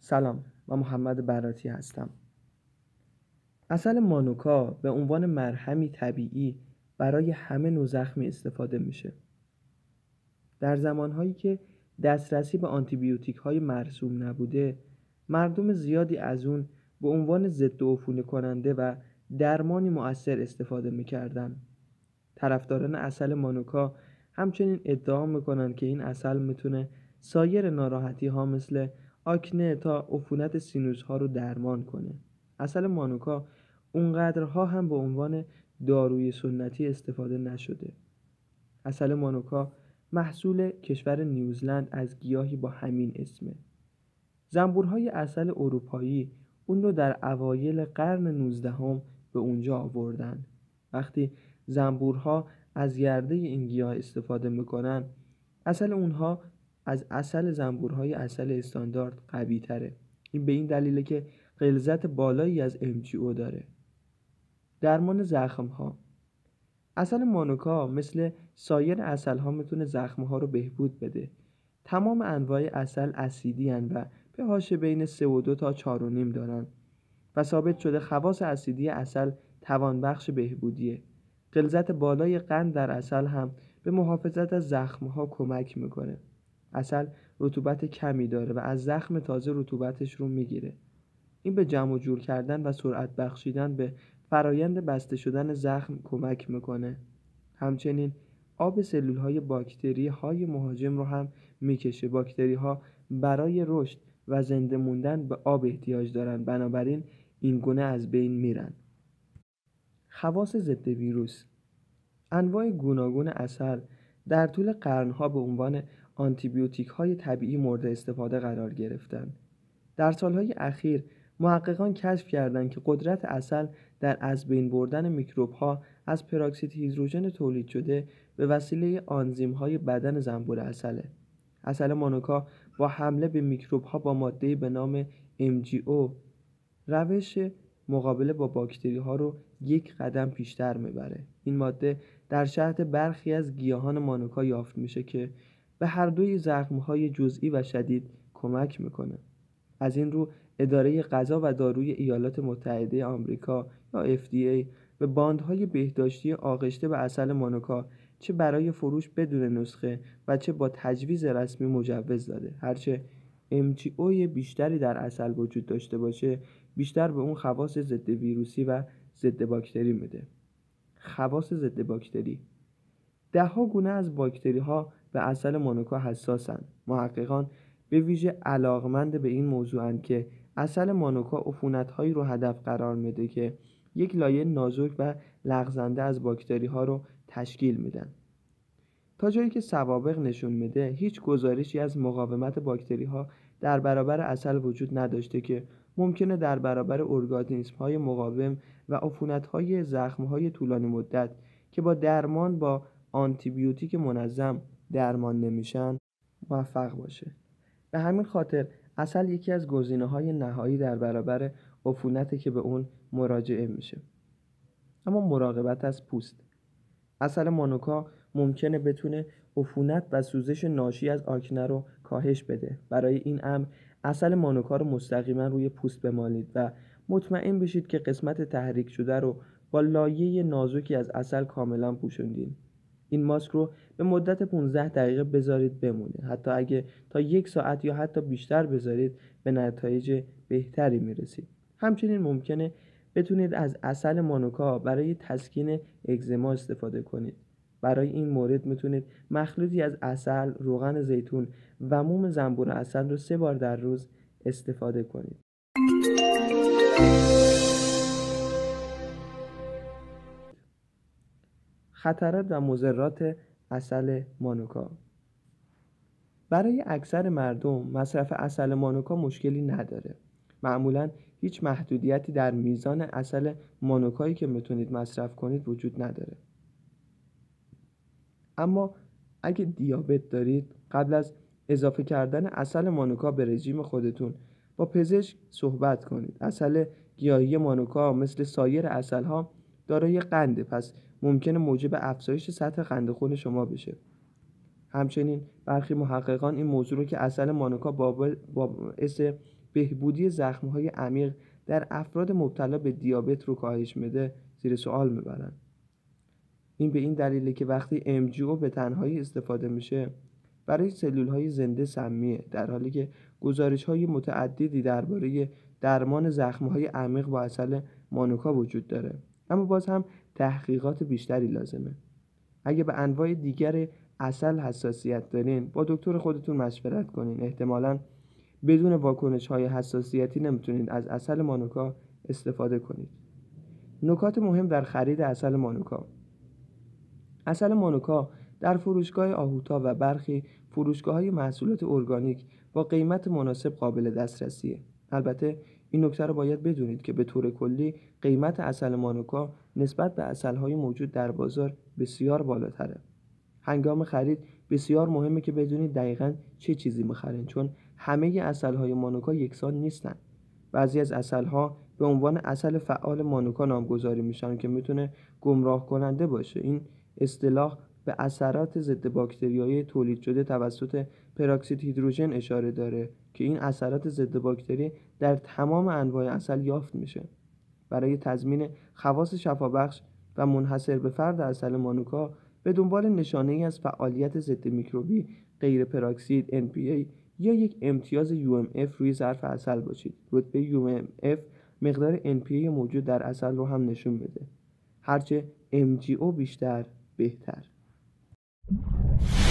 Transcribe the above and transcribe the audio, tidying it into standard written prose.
سلام، من محمد براتی هستم. عسل مانوکا به عنوان مرهمی طبیعی برای همه نوع زخمی استفاده میشه. در زمانهایی که دسترسی به آنتیبیوتیک‌های مرسوم نبوده، مردم زیادی از اون به عنوان ضد عفونی کننده و درمانی مؤثر استفاده میکردن. طرفداران عسل مانوکا همچنین ادعا میکنن که این عسل میتونه سایر ناراحتی ها مثل آکنه تا عفونت سینوس ها رو درمان کنه. عسل مانوکا اونقدرها هم به عنوان داروی سنتی استفاده نشده. عسل مانوکا محصول کشور نیوزلند از گیاهی با همین اسمه. زنبورهای عسل اروپایی اون رو در اوایل قرن 19 به اونجا آوردن. وقتی زنبورها از گرده این گیاه استفاده میکنن، عسل اونها از عسل زنبورهای عسل استاندارد قوی تره. این به این دلیله که غلظت بالایی از MGO داره. درمان زخمها: عسل مانوکا مثل سایر عسلها میتونه زخمها رو بهبود بده. تمام انواع عسل اسیدی هن و pH بین 3.2 تا 4.5 دارن و ثابت شده خواص اسیدی عسل توانبخش بهبودیه. غلظت بالای قند در عسل هم به محافظت از زخمها کمک میکنه. عسل رطوبت کمی داره و از زخم تازه رطوبتش رو میگیره. این به جمع و جور کردن و سرعت بخشیدن به فرایند بسته شدن زخم کمک میکنه. همچنین آب سلولهای باکتری های مهاجم رو هم میکشه. باکتری ها برای رشد و زنده موندن به آب احتیاج دارن، بنابراین این گونه از بین میرن. خواص ضد ویروس: انواع گوناگون عسل در طول قرنها به عنوان آنتیبیوتیک های طبیعی مورد استفاده قرار گرفتند. در سالهای اخیر محققان کشف کردند که قدرت عسل در از بین بردن میکروب ها از پراکسید هیدروژن تولید شده به وسیله آنزیم های بدن زنبور عسله. عسل مانوکا با حمله به میکروب ها با ماده به نام MGO روش مقابله با باکتری ها رو یک قدم پیشتر میبره. این ماده در شرط برخی از گیاهان مانوکا یافت میشه که به هر دوی زخم های جزئی و شدید کمک میکنه. از این رو اداره غذا و داروی ایالات متحده آمریکا یا FDA به باندهای بهداشتی آغشته به عسل مانوکا چه برای فروش بدون نسخه و چه با تجویز رسمی مجوز داده. هرچه MGO بیشتری در عسل وجود داشته باشه، بیشتر به اون خواص ضد ویروسی و ضد باکتری میده. خواص ضد باکتری: 10 گونه از باکتری ها به عسل مانوکا حساسن. محققان به ویژه علاقمند به این موضوعن که عسل مانوکا عفونت‌هایی رو هدف قرار میده که یک لایه نازک و لغزنده از باکتری ها رو تشکیل میدن. تا جایی که سوابق نشون میده هیچ گزارشی از مقاومت باکتری ها در برابر عسل وجود نداشته که ممکنه در برابر ارگانیسم های مقاوم و عفونت های زخم های طولانی مدت که با درمان با آنتیبیوتیک منظم درمان نمیشن موفق باشه. به همین خاطر عسل یکی از گزینه‌های نهایی در برابر عفونتی که به اون مراجعه میشه. اما مراقبت از پوست: عسل مانوکا ممکنه بتونه عفونت و سوزش ناشی از آکنه رو کاهش بده. برای این امر عسل مانوکا رو مستقیما روی پوست بمالید و مطمئن بشید که قسمت تحریک شده رو با لایه نازکی از عسل کاملا پوشوندین. این ماسک رو به مدت 15 دقیقه بذارید بمونه. حتی اگه تا 1 ساعت یا حتی بیشتر بذارید به نتایج بهتری میرسید. همچنین ممکنه بتونید از عسل مانوکا برای تسکین اگزما استفاده کنید. برای این مورد میتونید مخلوطی از عسل، روغن زیتون و موم زنبور عسل رو 3 بار در روز استفاده کنید. خطرات و مضرات عسل مانوکا: برای اکثر مردم مصرف عسل مانوکا مشکلی نداره. معمولاً هیچ محدودیتی در میزان عسل مانوکایی که میتونید مصرف کنید وجود نداره. اما اگه دیابت دارید، قبل از اضافه کردن عسل مانوکا به رژیم خودتون با پزشک صحبت کنید. عسل گیاهی مانوکا مثل سایر عسل‌ها دارای قنده، پس ممکنه موجب افزایش سطح قند خون شما بشه. همچنین برخی محققان این موضوع رو که عسل مانوکا باعث بهبودی زخم‌های عمیق در افراد مبتلا به دیابت رو کاهش میده زیر سوال میبرن. این به این دلیله که وقتی MGO به تنهایی استفاده میشه برای سلول‌های زنده سمیه، در حالی که گزارش‌های متعددی درباره درمان زخم‌های عمیق با عسل مانوکا وجود داره، اما باز هم تحقیقات بیشتری لازمه. اگه به انواع دیگر عسل حساسیت دارین با دکتر خودتون مشورت کنین. احتمالاً بدون واکنش‌های حساسیتی نمیتونید از عسل مانوکا استفاده کنید. نکات مهم در خرید عسل مانوکا. عسل مانوکا در فروشگاه آهوتا و برخی فروشگاه‌های محصولات ارگانیک با قیمت مناسب قابل دسترسیه. البته این نکته رو باید بدونید که به طور کلی قیمت عسل مانوکا نسبت به عسل‌های موجود در بازار بسیار بالاتره. هنگام خرید بسیار مهمه که بدونید دقیقاً چه چیزی می‌خرین، چون همه عسل‌های مانوکا یکسان نیستن. بعضی از عسل‌ها به عنوان عسل فعال مانوکا نامگذاری میشن که میتونه گمراه کننده باشه. این اصطلاح به اثرات ضد باکتریایی تولید شده توسط پراکسید هیدروژن اشاره داره که این اثرات ضد باکتری در تمام انواع عسل یافت میشه. برای تضمین خواص شفابخش و منحصر به فرد عسل مانوکا به دنبال نشانه‌ای از فعالیت ضد میکروبی غیر پراکسید NPA یا یک امتیاز UMF روی ظرف عسل باشید. رتبه UMF مقدار NPA موجود در عسل رو هم نشون میده. هرچه MGO بیشتر بهتر.